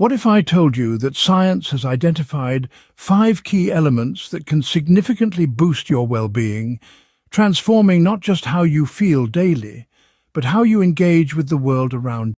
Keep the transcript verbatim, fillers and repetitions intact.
What if I told you that science has identified five key elements that can significantly boost your well-being, transforming not just how you feel daily, but how you engage with the world around